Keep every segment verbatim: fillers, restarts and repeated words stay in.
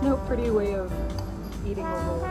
no pretty way of eating a roll.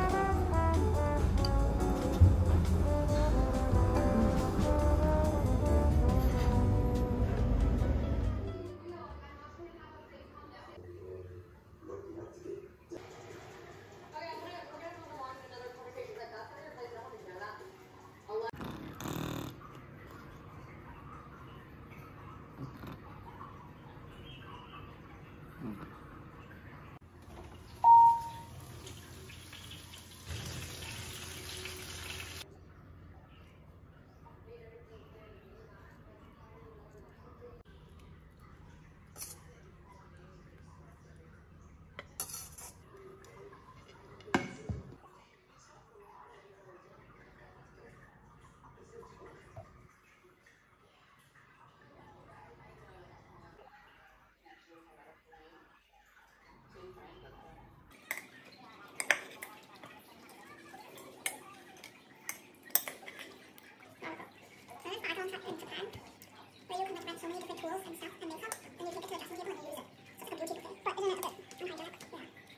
Where you can recommend so many different tools and stuff and makeup, and you take it to a customer table and you use it. So it's like a boutique thing. But isn't it a bit unhygienic? Yeah.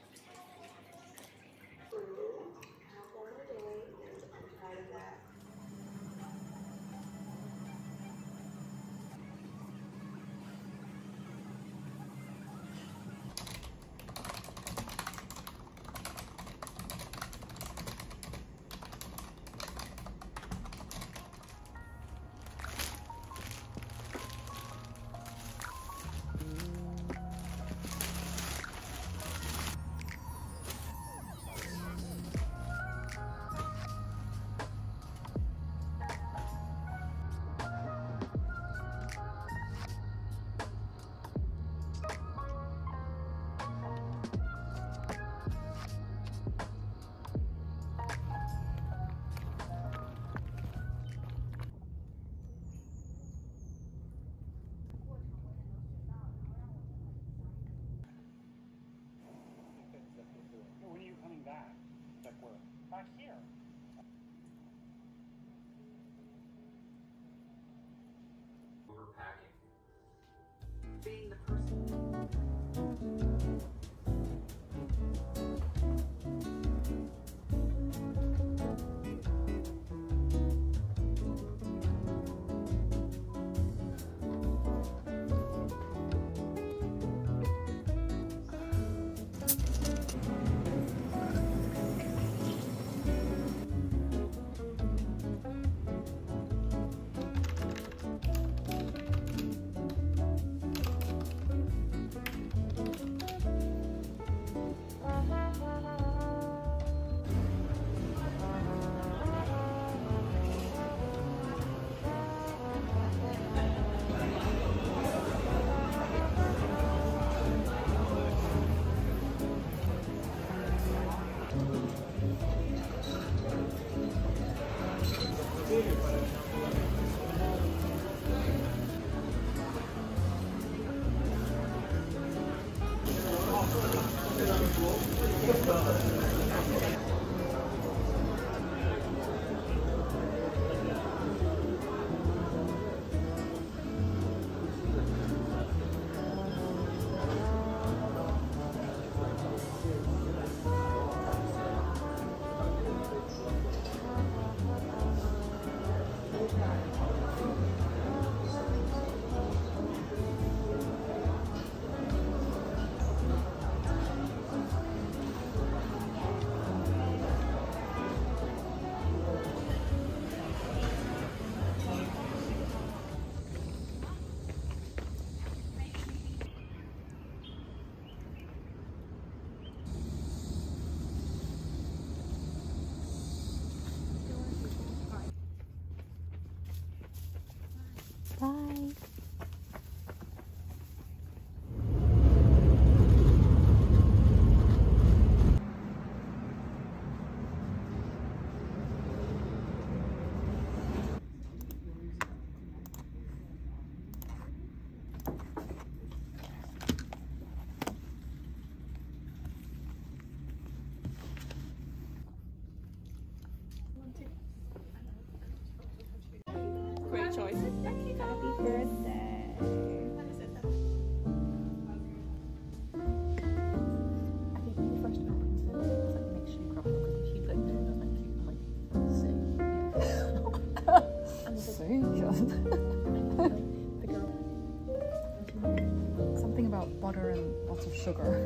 How far a day, and I'm proud of that. When are you coming back? Like where? Back here. Overpacking. Being the person. say? Something about butter and lots of sugar.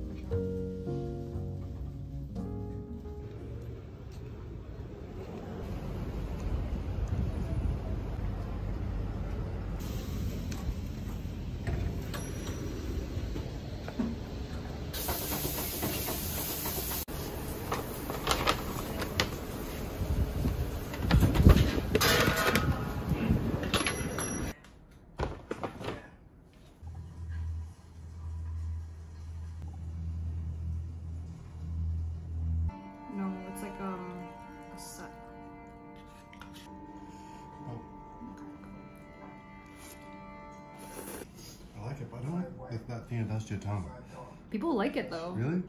No, it's like um a set. Oh. I like it, but I don't like if that thing it does to your tongue. People like it though. Really?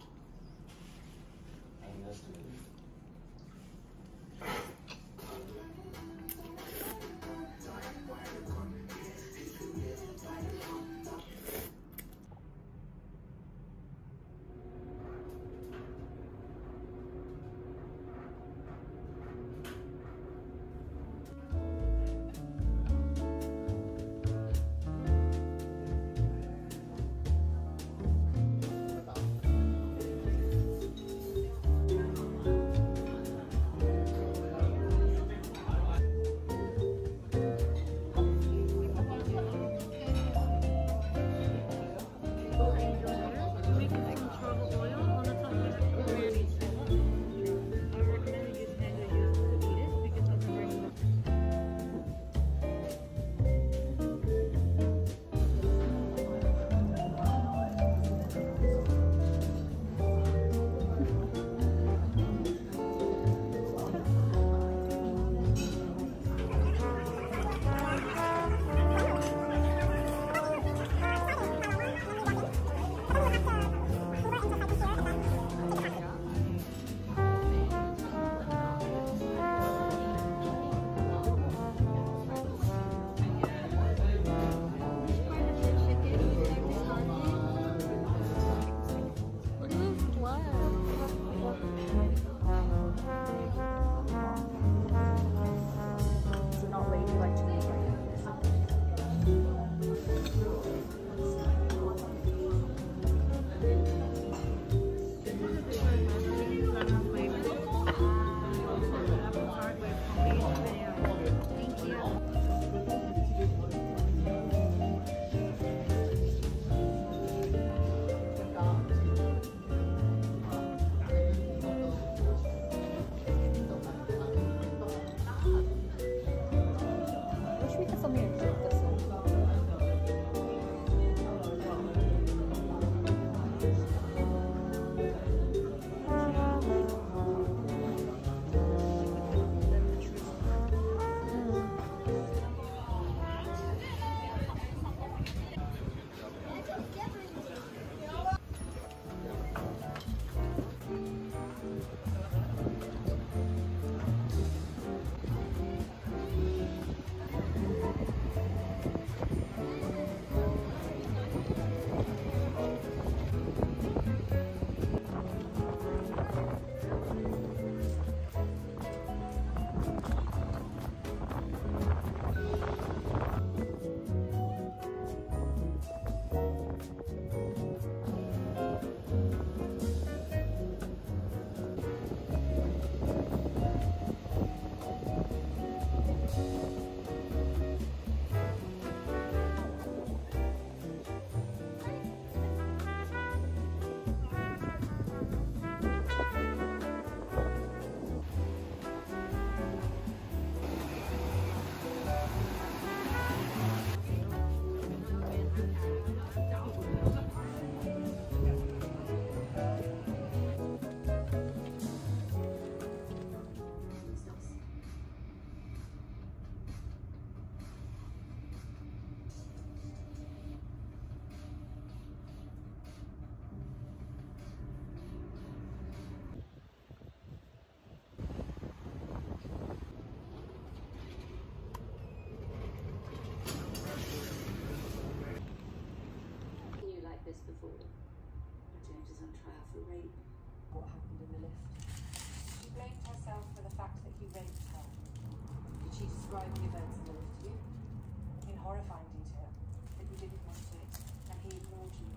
describe the events in the lift to you in horrifying detail, but you didn't want it, and he ignored you.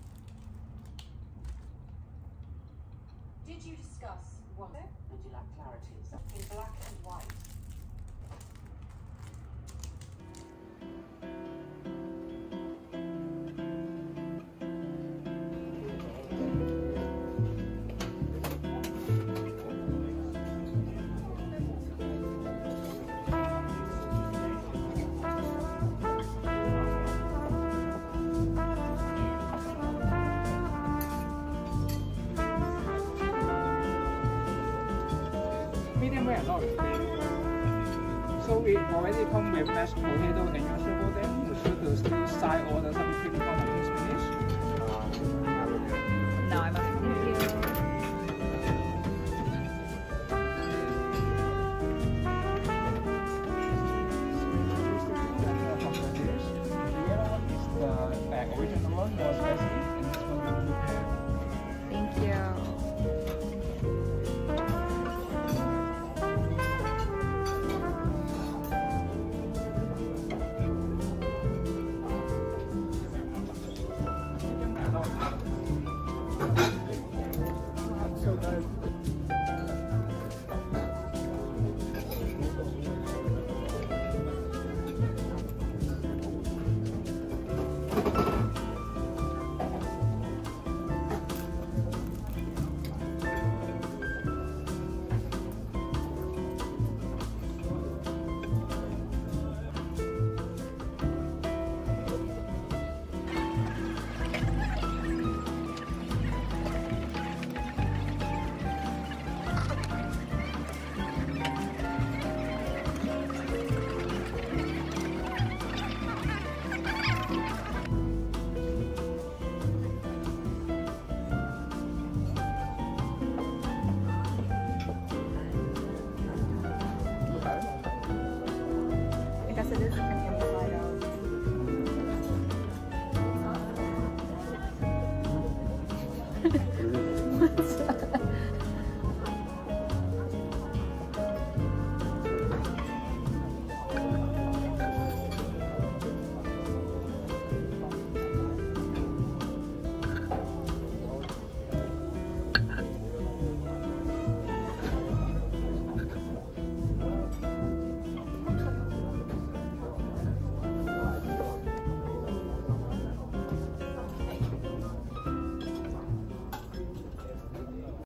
Did you discuss what? Would you like clarity? In black and white. Medium rare, not so we already come with mashed potato and your sugar then the sugar still side order some pretty